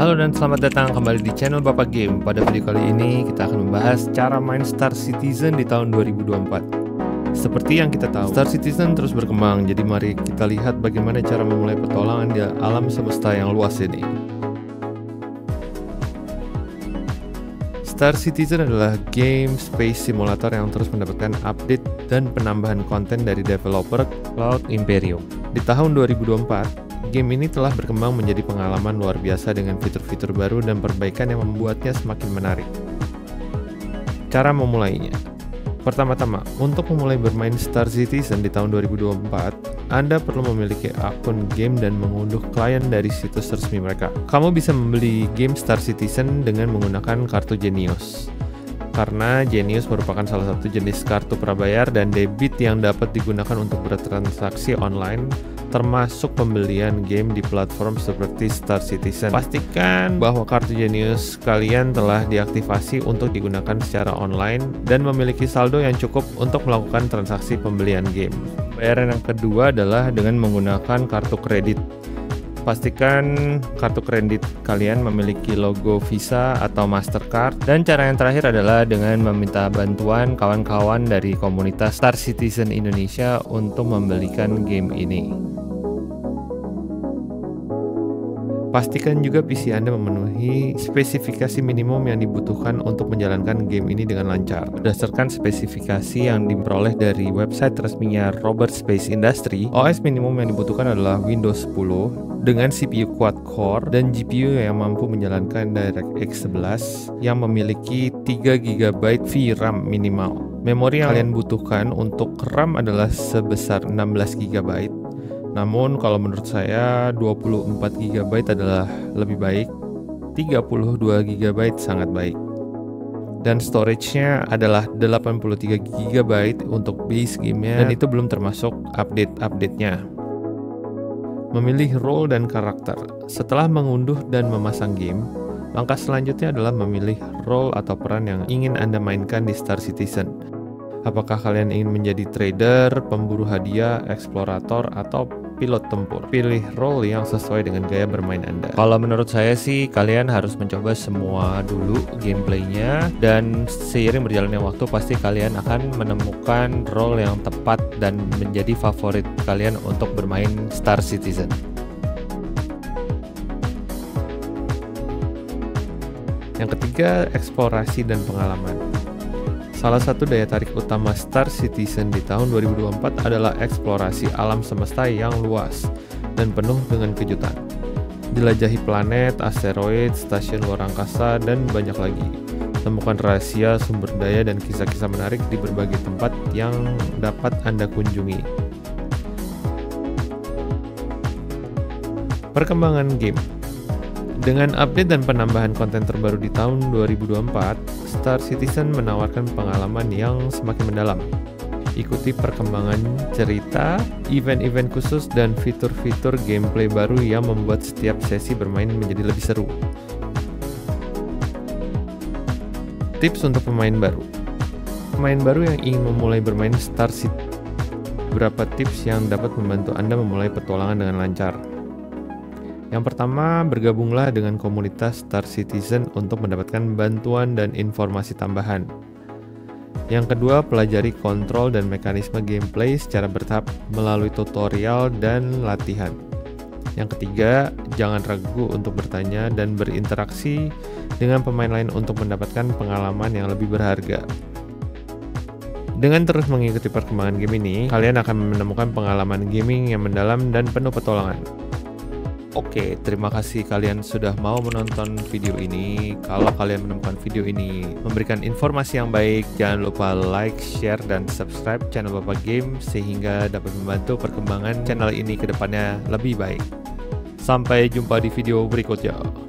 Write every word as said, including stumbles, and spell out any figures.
Halo dan selamat datang kembali di channel Bapak Game. Pada video kali ini kita akan membahas cara main Star Citizen di tahun dua ribu dua puluh empat. Seperti yang kita tahu, Star Citizen terus berkembang, jadi mari kita lihat bagaimana cara memulai petualangan di alam semesta yang luas ini. Star Citizen adalah game space simulator yang terus mendapatkan update dan penambahan konten dari developer Cloud Imperium. Di tahun dua ribu dua puluh empat, game ini telah berkembang menjadi pengalaman luar biasa dengan fitur-fitur baru dan perbaikan yang membuatnya semakin menarik. Cara memulainya. Pertama-tama, untuk memulai bermain Star Citizen di tahun dua ribu dua puluh empat, Anda perlu memiliki akun game dan mengunduh klien dari situs resmi mereka. Kamu bisa membeli game Star Citizen dengan menggunakan kartu Genius. Karena Genius merupakan salah satu jenis kartu prabayar dan debit yang dapat digunakan untuk bertransaksi online, termasuk pembelian game di platform seperti Star Citizen. Pastikan bahwa kartu Genius kalian telah diaktifasi untuk digunakan secara online dan memiliki saldo yang cukup untuk melakukan transaksi pembelian game. Bayaran yang kedua adalah dengan menggunakan kartu kredit. Pastikan kartu kredit kalian memiliki logo Visa atau Mastercard. Dan cara yang terakhir adalah dengan meminta bantuan kawan-kawan dari komunitas Star Citizen Indonesia untuk membelikan game ini. Pastikan juga P C Anda memenuhi spesifikasi minimum yang dibutuhkan untuk menjalankan game ini dengan lancar. Berdasarkan spesifikasi yang diperoleh dari website resminya Robert Space Industry, O S minimum yang dibutuhkan adalah Windows sepuluh dengan C P U quad-core dan G P U yang mampu menjalankan DirectX eleven yang memiliki tiga giga byte V RAM minimal. Memori yang kalian butuhkan untuk RAM adalah sebesar enam belas giga byte. Namun kalau menurut saya dua puluh empat giga byte adalah lebih baik, tiga puluh dua giga byte sangat baik. Dan storage-nya adalah delapan puluh tiga giga byte untuk base game-nya, dan itu belum termasuk update-update-nya. Memilih role dan karakter. Setelah mengunduh dan memasang game, langkah selanjutnya adalah memilih role atau peran yang ingin Anda mainkan di Star Citizen. Apakah kalian ingin menjadi trader, pemburu hadiah, eksplorator, atau pilot tempur? Pilih role yang sesuai dengan gaya bermain Anda. Kalau menurut saya sih, kalian harus mencoba semua dulu gameplaynya, dan seiring berjalannya waktu pasti kalian akan menemukan role yang tepat dan menjadi favorit kalian untuk bermain Star Citizen. Yang ketiga, eksplorasi dan pengalaman. Salah satu daya tarik utama Star Citizen di tahun dua ribu dua puluh empat adalah eksplorasi alam semesta yang luas dan penuh dengan kejutan. Jelajahi planet, asteroid, stasiun luar angkasa, dan banyak lagi. Temukan rahasia, sumber daya, dan kisah-kisah menarik di berbagai tempat yang dapat Anda kunjungi. Perkembangan game. Dengan update dan penambahan konten terbaru di tahun dua ribu dua puluh empat, Star Citizen menawarkan pengalaman yang semakin mendalam. Ikuti perkembangan cerita, event-event khusus, dan fitur-fitur gameplay baru yang membuat setiap sesi bermain menjadi lebih seru. Tips untuk pemain baru. Pemain baru yang ingin memulai bermain Star Citizen, beberapa tips yang dapat membantu Anda memulai petualangan dengan lancar. Yang pertama, bergabunglah dengan komunitas Star Citizen untuk mendapatkan bantuan dan informasi tambahan. Yang kedua, pelajari kontrol dan mekanisme gameplay secara bertahap melalui tutorial dan latihan. Yang ketiga, jangan ragu untuk bertanya dan berinteraksi dengan pemain lain untuk mendapatkan pengalaman yang lebih berharga. Dengan terus mengikuti perkembangan game ini, kalian akan menemukan pengalaman gaming yang mendalam dan penuh petualangan. Oke, terima kasih kalian sudah mau menonton video ini. Kalau kalian menemukan video ini memberikan informasi yang baik, jangan lupa like, share, dan subscribe channel Bapak Game sehingga dapat membantu perkembangan channel ini ke depannya lebih baik. Sampai jumpa di video berikutnya.